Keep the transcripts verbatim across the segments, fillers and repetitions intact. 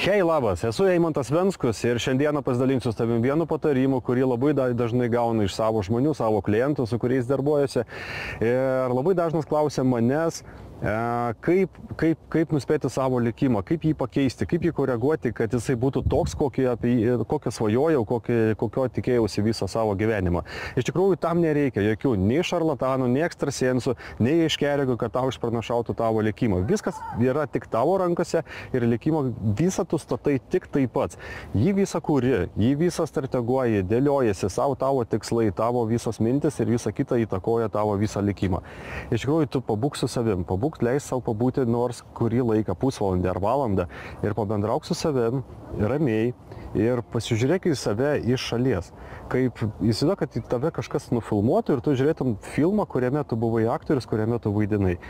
Hei, labas, esu Eimantas Venskus ir šiandieną pasidalinsiu su tavim vienu patarimu, kurį labai dažnai gaunu iš savo žmonių, savo klientų, su kuriais darbuojuosi. Ir labai dažnas klausia manęs, kaip, kaip, kaip nuspėti savo likimą, kaip jį pakeisti, kaip jį koreguoti, kad jisai būtų toks, kokį, apie, kokį svajojau, kokį, kokio tikėjausi visą savo gyvenimą. Iš tikrųjų, tam nereikia jokių nei šarlatanų, nei ekstrasensų, nei iškeregų, kad tau išpranašautų tavo likimą. Viskas yra tik tavo rankose ir likimo visą tu statai tik taip pats. Jį visą kuri, jį visą strateguoji, dėliojasi, savo tavo tikslai, tavo visos mintis ir visa kita įtakoja tavo visą likimą. Iš tikrųjų, tu pabūk su savim, pabūk leis savo pabūti nors kurį laiką, pusvalandį ar valandą ir pabendrauk su savim ramiai ir pasižiūrėk į save iš šalies. Kaip įsivaizduok, kad į tave kažkas nufilmuotų ir tu žiūrėtum filmą, kuriame tu buvai aktorius, kuriame tu vaidinai.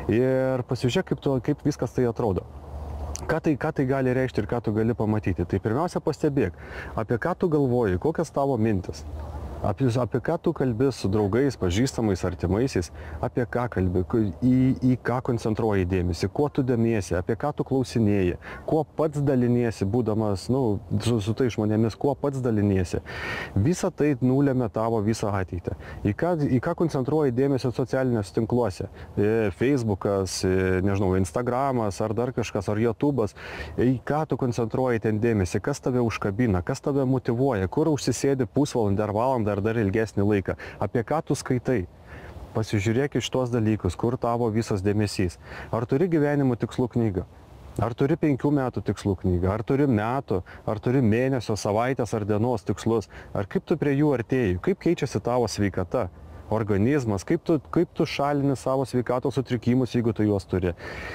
Ir pasižiūrėk, kaip, tu, kaip viskas tai atrodo. Ką tai, ką tai gali reikšti ir ką tu gali pamatyti. Tai pirmiausia pastebėk, apie ką tu galvoji, kokias tavo mintis. Apie, apie ką tu kalbi su draugais, pažįstamais, artimaisiais, apie ką kalbi, į, į ką koncentruoji dėmesį, kuo tu dėmiesi, apie ką tu klausinėji, kuo pats daliniesi, būdamas nu, su, su tai žmonėmis, kuo pats daliniesi. Visa tai nulėmė tavo visą ateitį. Į ką, į ką koncentruoji dėmesį socialiniuose tinkluose. Facebookas, nežinau, Instagramas ar dar kažkas, ar YouTube'as. Į ką tu koncentruoji ten dėmesį, kas tave užkabina, kas tave motyvuoja, kur užsisėdi pusvalandį ar valandą ar dar ilgesnį laiką, apie ką tu skaitai. Pasižiūrėk iš tuos dalykus, kur tavo visas dėmesys. Ar turi gyvenimo tikslų knygą? Ar turi penkių metų tikslų knygą? Ar turi metų? Ar turi mėnesio, savaitės ar dienos tikslus? Ar kaip tu prie jų artėji? Kaip keičiasi tavo sveikata? Organizmas? Kaip tu, kaip tu šalini savo sveikatos sutrikimus, jeigu tu juos turi?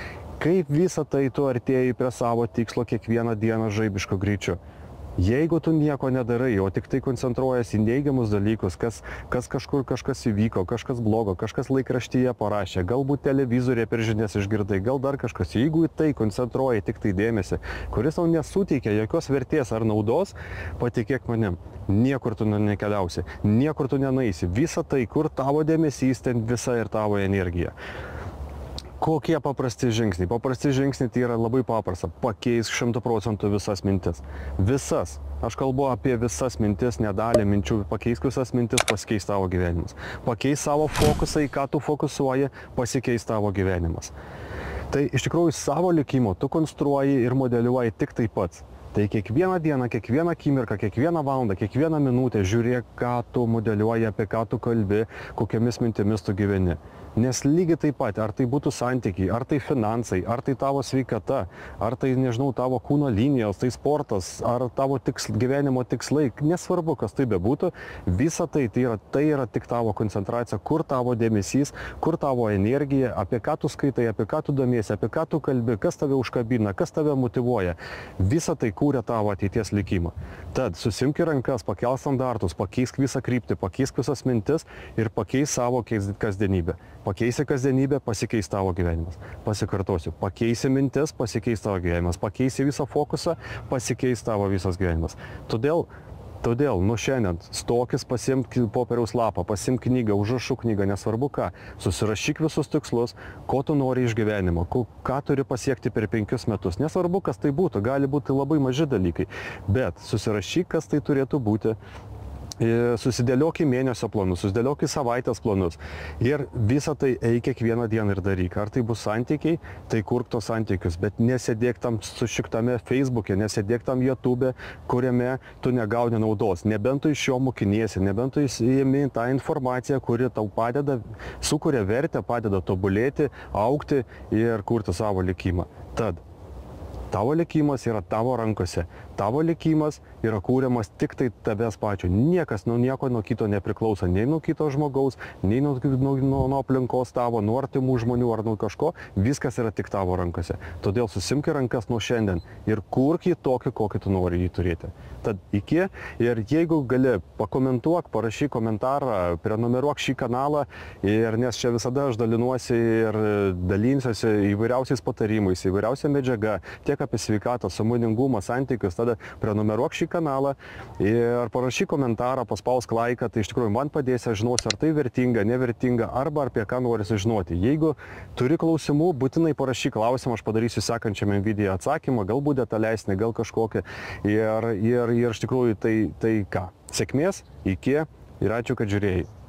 Kaip visą tai tu artėji prie savo tikslo kiekvieną dieną žaibiško greičiu? Jeigu tu nieko nedarai, o tik tai koncentruojasi į neigiamus dalykus, kas, kas kažkur kažkas įvyko, kažkas blogo, kažkas laikraštyje parašė, galbūt televizoriuje per žinias išgirdai, gal dar kažkas, jeigu į tai koncentruoji tik tai dėmesį, kuris tau nesuteikia jokios vertės ar naudos, patikėk manim, niekur tu nekeliausi, niekur tu nenaisi. Visa tai, kur tavo dėmesys, ten visa ir tavo energija. Kokie paprasti žingsniai? Paprasti žingsniai tai yra labai paprasta. Pakeisk šimtų procentų visas mintis. Visas. Aš kalbu apie visas mintis, nedalį minčių. Pakeisk visas mintis, pasikeis tavo gyvenimas. Pakeis savo fokusą, į ką tu fokusuoji, pasikeis tavo gyvenimas. Tai iš tikrųjų savo likimo tu konstruoji ir modeliuoji tik taip pats. Tai kiekvieną dieną, kiekvieną akimirką, kiekvieną valandą, kiekvieną minutę žiūrėk, ką tu modeliuoji, apie ką tu kalbi, kokiamis mintimis tu gyveni. Nes lygiai taip pat, ar tai būtų santykiai, ar tai finansai, ar tai tavo sveikata, ar tai, nežinau, tavo kūno linijos, tai sportas, ar tavo tiks, gyvenimo tikslai, nesvarbu, kas tai bebūtų, visa tai, tai, yra, tai yra tik tavo koncentracija, kur tavo dėmesys, kur tavo energija, apie ką tu skaitai, apie ką tu domiesi, apie ką tu kalbi, kas tave užkabina, kas tave motyvuoja. Visa tai kūrė tavo ateities likimą. Tad susimk į rankas, pakelk standartus, pakeisk visą kryptį, pakeisk visas mintis ir pakeisk savo kasdienybę. Pakeisi kasdienybę, pasikeis tavo gyvenimas. Pasikartosiu, pakeisi mintis, pasikeis tavo gyvenimas. Pakeisi visą fokusą, pasikeis tavo visas gyvenimas. Todėl, todėl nuo šiandien stokis, pasimk popieriaus lapą, pasimk knygą, užrašų knygą, nesvarbu ką. Susirašyk visus tikslus, ko tu nori iš gyvenimo, ką turi pasiekti per penkius metus. Nesvarbu, kas tai būtų, gali būti labai maži dalykai, bet susirašyk, kas tai turėtų būti. Susidėliok į mėnesio planus, susidėliok į savaitės planus ir visą tai eik kiekvieną dieną ir daryk. Ar tai bus santykiai, tai kurk tos santykius, bet nesėdėk tam sušiktame Facebook'e, nesėdėk tam YouTube'e, kuriame tu negauni naudos. Nebent tu iš jo mokiniesi, nebent tu įimi tą informaciją, kuri tau padeda, sukuria vertę, padeda tobulėti, augti ir kurti savo likimą. Tad tavo likimas yra tavo rankose. Tavo likimas yra kūriamas tik tai tavęs pačio. Niekas nuo nieko nuo kito nepriklauso. Nei nuo kito žmogaus, nei nuo, nuo, nuo aplinkos tavo, nuo artimų žmonių ar nuo kažko. Viskas yra tik tavo rankose. Todėl susimk į rankas nuo šiandien ir kurk jį tokį, kokį tu nori jį turėti. Tad iki ir jeigu gali, pakomentuok, parašyk komentarą, prenumeruok šį kanalą, ir nes čia visada aš dalinuosi ir dalinsiuosi įvairiausiais patarimais, įvairiausia medžiaga, tiek apie sveikatą, sąmoningumą, santykius, tada prenumeruok šį kanalą ir parašyk komentarą, paspausk laiką, tai iš tikrųjų man padės, aš žinosiu, ar tai vertinga, nevertinga, arba apie ką nori sužinoti. Jeigu turi klausimų, būtinai parašyk klausimą, aš padarysiu sekančiame video atsakymą, galbūt detalesnį, gal kažkokį. Ir, ir, ir iš tikrųjų tai, tai ką? Sėkmės, iki ir ačiū, kad žiūrėjai.